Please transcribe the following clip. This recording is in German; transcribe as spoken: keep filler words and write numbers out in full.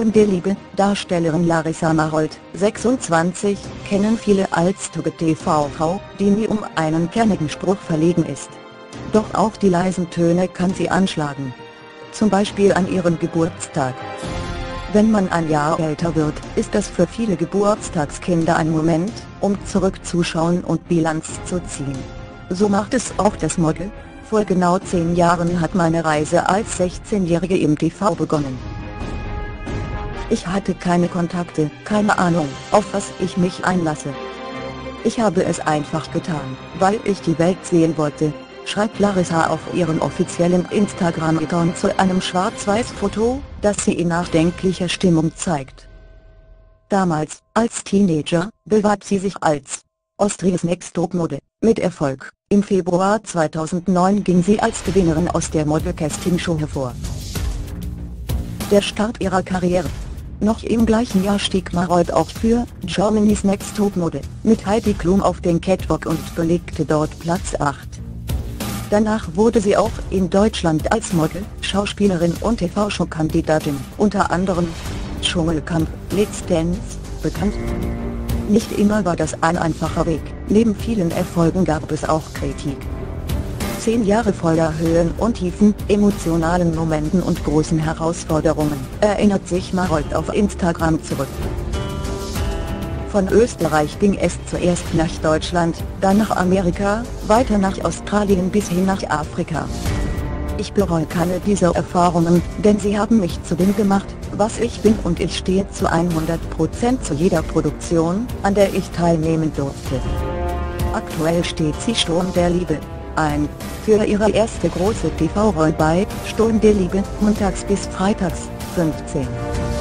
Sturm der Liebe. Darstellerin Larissa Marold, sechsundzwanzig, kennen viele als T V-Frau, die nie um einen kernigen Spruch verlegen ist. Doch auch die leisen Töne kann sie anschlagen. Zum Beispiel an ihrem Geburtstag. Wenn man ein Jahr älter wird, ist das für viele Geburtstagskinder ein Moment, um zurückzuschauen und Bilanz zu ziehen. So macht es auch das Model. Vor genau zehn Jahren hat meine Reise als sechzehnjährige im T V begonnen. Ich hatte keine Kontakte, keine Ahnung, auf was ich mich einlasse. Ich habe es einfach getan, weil ich die Welt sehen wollte, schreibt Larissa auf ihrem offiziellen Instagram-Account zu einem Schwarz-Weiß-Foto, das sie in nachdenklicher Stimmung zeigt. Damals, als Teenager, bewarb sie sich als Austrias Next Top-Model, mit Erfolg. Im Februar zweitausendneun ging sie als Gewinnerin aus der Model-Casting-Show hervor. Der Start ihrer Karriere. Noch im gleichen Jahr stieg Marold auch für Germany's Next Top-Model mit Heidi Klum auf den Catwalk und belegte dort Platz acht. Danach wurde sie auch in Deutschland als Model, Schauspielerin und T V-Show-Kandidatin, unter anderem Dschungelcamp, Let's Dance, bekannt. Nicht immer war das ein einfacher Weg, neben vielen Erfolgen gab es auch Kritik. Zehn Jahre voller Höhen und Tiefen, emotionalen Momenten und großen Herausforderungen, erinnert sich Marold auf Instagram zurück. Von Österreich ging es zuerst nach Deutschland, dann nach Amerika, weiter nach Australien bis hin nach Afrika. Ich bereue keine dieser Erfahrungen, denn sie haben mich zu dem gemacht, was ich bin, und ich stehe zu hundert Prozent zu jeder Produktion, an der ich teilnehmen durfte. Aktuell steht sie Sturm der Liebe ein, für ihre erste große T V-Rolle bei Sturm der Liebe, montags bis freitags, fünfzehn Uhr.